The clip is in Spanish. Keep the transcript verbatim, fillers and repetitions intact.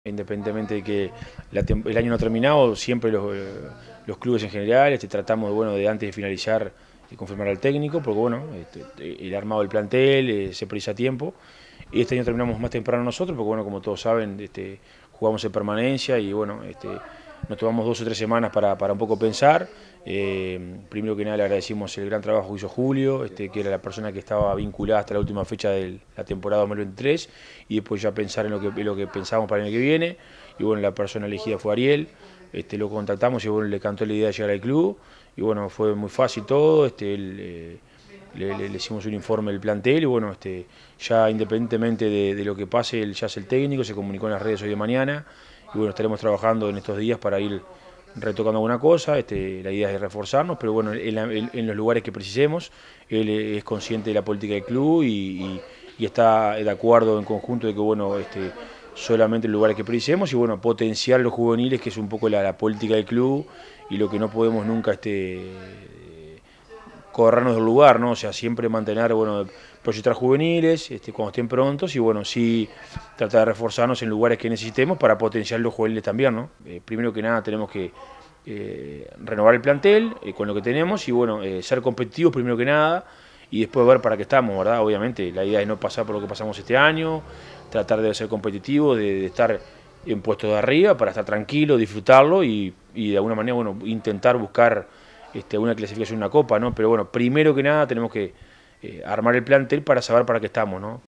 Independientemente de que la el año no ha terminado, siempre los, los clubes en general este, tratamos bueno, de antes de finalizar de confirmar al técnico, porque bueno, este, el armado del plantel eh, se precisa tiempo. Y este año terminamos más temprano nosotros, porque bueno, como todos saben, este, jugamos en permanencia y bueno, este, nos tomamos dos o tres semanas para, para un poco pensar. Eh, primero que nada le agradecimos el gran trabajo que hizo Julio, este, que era la persona que estaba vinculada hasta la última fecha de la temporada dos mil veintitrés, y después ya pensar en lo que, en lo que pensábamos para el año que viene. Y bueno, la persona elegida fue Ariel, este, lo contactamos y bueno, le cantó la idea de llegar al club, y bueno, fue muy fácil todo, este, él, eh, le, le, le hicimos un informe del plantel y bueno, este, ya independientemente de, de lo que pase, él ya es el técnico, se comunicó en las redes hoy de mañana, y bueno, estaremos trabajando en estos días para ir retocando alguna cosa. Este, la idea es reforzarnos, pero bueno, en, la, en los lugares que precisemos, él es consciente de la política del club y, y, y está de acuerdo en conjunto de que bueno, este, solamente en lugares que precisemos y bueno, potenciar los juveniles, que es un poco la, la política del club y lo que no podemos nunca este, corrernos del lugar, ¿no? O sea, siempre mantener, bueno, proyectar juveniles este, cuando estén prontos y bueno, sí tratar de reforzarnos en lugares que necesitemos para potenciar los juveniles también, ¿no? Eh, primero que nada tenemos que eh, renovar el plantel eh, con lo que tenemos y bueno, eh, ser competitivos primero que nada y después ver para qué estamos, ¿verdad? Obviamente la idea es no pasar por lo que pasamos este año, tratar de ser competitivos, de, de estar en puestos de arriba para estar tranquilo, disfrutarlo y, y de alguna manera, bueno, intentar buscar este, una clasificación, una copa, ¿no? Pero bueno, primero que nada tenemos que eh, armar el plantel para saber para qué estamos, ¿no?